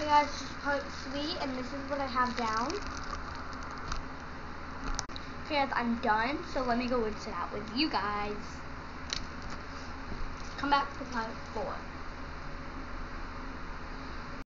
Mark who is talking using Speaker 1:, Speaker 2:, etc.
Speaker 1: Hey guys, this is part 3, and this is what I have down. Okay guys, I'm done, so let me go rinse it out with you guys. Come back to part 4.